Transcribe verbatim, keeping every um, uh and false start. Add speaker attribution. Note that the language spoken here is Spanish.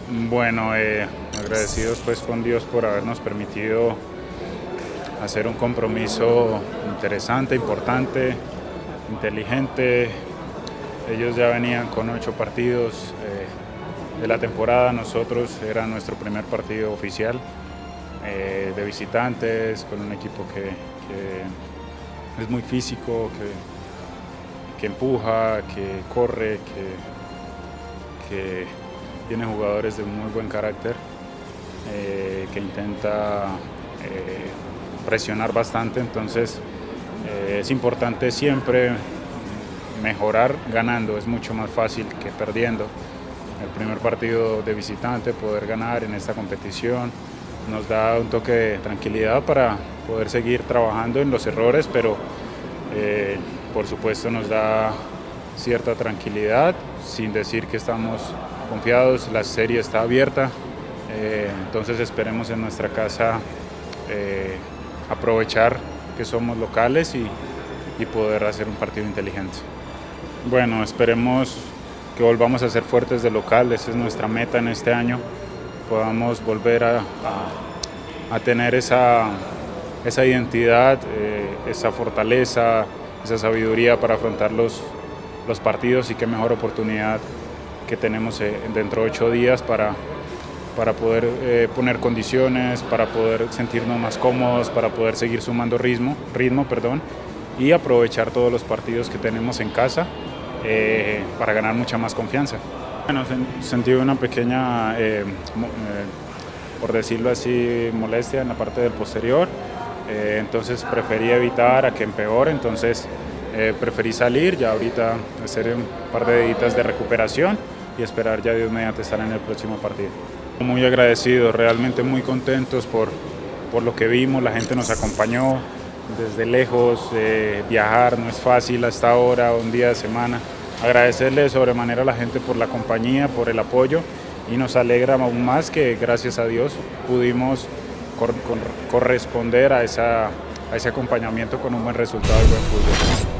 Speaker 1: Bueno, eh, agradecidos pues con Dios por habernos permitido hacer un compromiso interesante, importante, inteligente. Ellos ya venían con ocho partidos eh, de la temporada, nosotros era nuestro primer partido oficial eh, de visitantes, con un equipo que, que es muy físico, que, que empuja, que corre, que, que tiene jugadores de muy buen carácter, eh, que intenta eh, presionar bastante, entonces eh, es importante siempre mejorar ganando, es mucho más fácil que perdiendo. El primer partido de visitante, poder ganar en esta competición, nos da un toque de tranquilidad para poder seguir trabajando en los errores, pero eh, por supuesto nos da cierta tranquilidad, sin decir que estamos confiados, la serie está abierta, eh, entonces esperemos en nuestra casa eh, aprovechar que somos locales y, y poder hacer un partido inteligente. Bueno, esperemos que volvamos a ser fuertes de local, esa es nuestra meta en este año, podamos volver a, a, a tener esa, esa identidad, eh, esa fortaleza, esa sabiduría para afrontar los, los partidos, y qué mejor oportunidad que tenemos eh, dentro de ocho días para, para poder eh, poner condiciones, para poder sentirnos más cómodos, para poder seguir sumando ritmo, ritmo perdón, y aprovechar todos los partidos que tenemos en casa eh, para ganar mucha más confianza. Bueno, sentí una pequeña, eh, eh, por decirlo así, molestia en la parte del posterior, eh, entonces preferí evitar a que empeore, entonces eh, preferí salir, ya ahorita hacer un par de deditas de recuperación y esperar ya Dios mediante estar en el próximo partido. Muy agradecidos, realmente muy contentos por, por lo que vimos, la gente nos acompañó desde lejos, eh, viajar no es fácil hasta ahora, un día de semana. Agradecerle de sobremanera a la gente por la compañía, por el apoyo, y nos alegra aún más que gracias a Dios pudimos cor cor corresponder a, esa, a ese acompañamiento con un buen resultado y buen fútbol.